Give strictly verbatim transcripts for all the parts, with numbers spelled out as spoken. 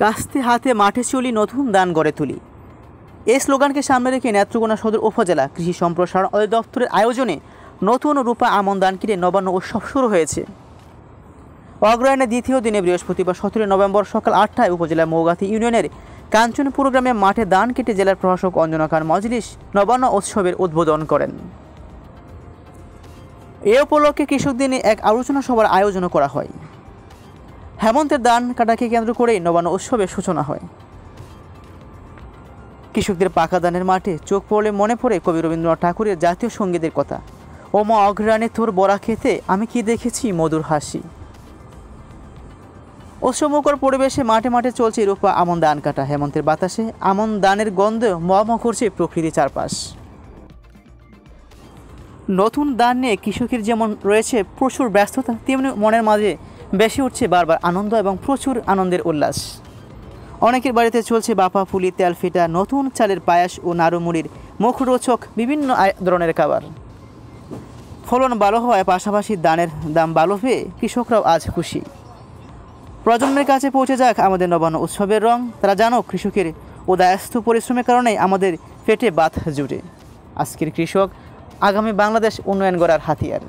কাস্তে হাতে মাঠে চলি, নতুন দান গড়ে তুলি। এই স্লোগানকে সামনে রেখে নেত্রকোনা সদর উপজেলা কৃষি সম্প্রসারণ অধিদপ্তরের আয়োজনে নতুন রূপা আমন দান কিনে নবান্ন উৎসব শুরু হয়েছে। অগ্রহায়ণের দ্বিতীয় দিনে বৃহস্পতিবার সতেরোই নভেম্বর সকাল আটটায় উপজেলার মৌগাতি ইউনিয়নের কাঞ্চনপুর গ্রামে মাঠে দান কেটে জেলার প্রশাসক অঞ্জনা খান মজলিস নবান্ন উৎসবের উদ্বোধন করেন। এ উপলক্ষে কৃষক দিনে এক আলোচনা সভার আয়োজন করা হয়। হেমন্তের দান কাটাকে কেন্দ্র করেই নবান্ন উৎসবের সূচনা হয়। কৃষকদের পাকা দানের মাঠে চোখ পড়লে মনে পড়ে কবি রবীন্দ্রনাথ ঠাকুরের জাতীয় সঙ্গীতের কথা, ও মা অগ্রহায়ণে তোর বরা খেতে আমি কি দেখেছি মধুর হাসি। উৎসবমুখর পরিবেশে মাঠে মাঠে চলছে রূপা আমন দান কাটা। হেমন্তের বাতাসে আমন দানের গন্ধ মহমহ করছে প্রকৃতির চারপাশ। নতুন দান নিয়ে কৃষকের যেমন রয়েছে প্রচুর ব্যস্ততা, তেমনি মনের মাঝে বেশি উঠছে বারবার আনন্দ এবং প্রচুর আনন্দের উল্লাস। অনেকের বাড়িতে চলছে বাপা পুলি, তেল ফিটা, নতুন চালের পায়াস ও নাড়ুমুড়ির মুখরোচক বিভিন্ন ধরনের খাবার। ফলন ভালো হওয়ায় পাশাপাশি দানের দাম ভালো পেয়ে কৃষকরাও আজ খুশি। প্রজন্মের কাছে পৌঁছে যাক আমাদের নবান্ন উৎসবের রং। তারা জানো কৃষকের উদয়াস্ত পরিশ্রমের কারণেই আমাদের পেটে ভাত জুটে। আজকের কৃষক আগামী বাংলাদেশ উন্নয়ন গড়ার হাতিয়ার।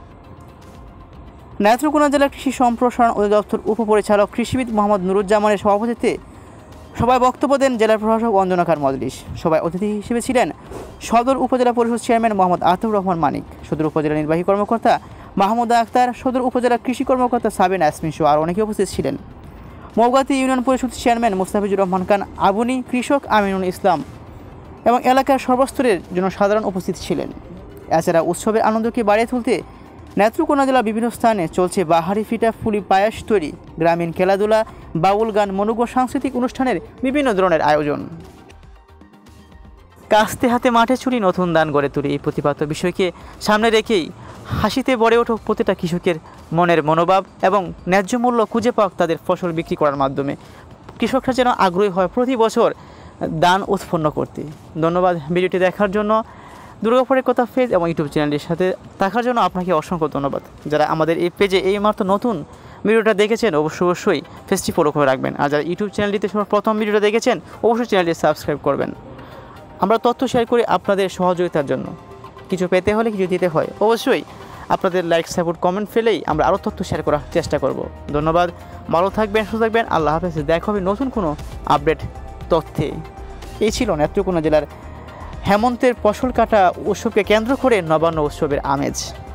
নেত্রকোনা জেলার কৃষি সম্প্রসারণ অধিদপ্তর উপপরিচালক কৃষিবিদ মোহাম্মদ নুরুজ্জামানের সভাপতিত্বে সভায় বক্তব্য দেন জেলার প্রশাসক অঞ্জনা খান মজলিস। সভায় অতিথি হিসেবে ছিলেন সদর উপজেলা পরিষদ চেয়ারম্যান মোহাম্মদ আতিউর রহমান মানিক, সদর উপজেলা নির্বাহী কর্মকর্তা মাহমুদা আক্তার, সদর উপজেলা কৃষি কর্মকর্তা সাবিনা ইয়াসমিন সহ আর অনেকে উপস্থিত ছিলেন। মৌগাতি ইউনিয়ন পরিষদ চেয়ারম্যান মুস্তাফিজুর রহমান খান আবুনি, কৃষক আমিনুল ইসলাম এবং এলাকার সর্বস্তরের জনসাধারণ উপস্থিত ছিলেন। এছাড়া উৎসবের আনন্দকে বাড়িয়ে তুলতে নেত্রকোনা জেলার বিভিন্ন স্থানে চলছে বাহারি ফিটা, ফুলি পায়াস তৈরি, গ্রামীণ খেলাধুলা, বাউল গান, মনোজ্ঞ সাংস্কৃতিক অনুষ্ঠানের বিভিন্ন ধরনের আয়োজন। কাস্তে হাতে মাঠে চুরি, নতুন দান গড়ে তুলি, এই প্রতিপাদ্য বিষয়কে সামনে রেখেই হাসিতে ভরে ওঠুক প্রতিটা কৃষকের মনের মনোভাব এবং ন্যায্য মূল্য খুঁজে পাক তাদের ফসল বিক্রি করার মাধ্যমে। কৃষকরা যেন আগ্রহী হয় প্রতি বছর দান উৎপন্ন করতে। ধন্যবাদ ভিডিওটি দেখার জন্য। দুর্গাপুরের কথা পেজ এবং ইউটিউব চ্যানেলটির সাথে থাকার জন্য আপনাকে অসংখ্য ধন্যবাদ। যারা আমাদের এই পেজে এই মাত্র নতুন ভিডিওটা দেখেছেন অবশ্যই অবশ্যই পেজটি ফলো করে রাখবেন। আর যারা ইউটিউব চ্যানেলটিতে প্রথম ভিডিওটা দেখেছেন অবশ্যই চ্যানেলটি সাবস্ক্রাইব করবেন। আমরা তথ্য শেয়ার করি আপনাদের সহযোগিতার জন্য। কিছু পেতে হলে কিছু দিতে হয়, অবশ্যই আপনাদের লাইক, সাপোর্ট, কমেন্ট ফেলেই আমরা আরও তথ্য শেয়ার করার চেষ্টা করব। ধন্যবাদ, ভালো থাকবেন, সুস্থ থাকবেন, আল্লাহ হাফেজ। দেখা হবে নতুন কোনো আপডেট তথ্যে। এই ছিল নেত্রকোনা জেলার হেমন্তের ফসল কাটা উৎসবকে কেন্দ্র করে নবান্ন উৎসবের আমেজ।